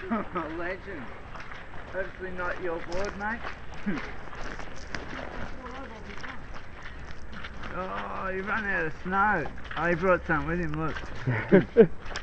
Legend. Hopefully not your board, mate. Oh, he ran out of snow. Oh, he brought some with him, look.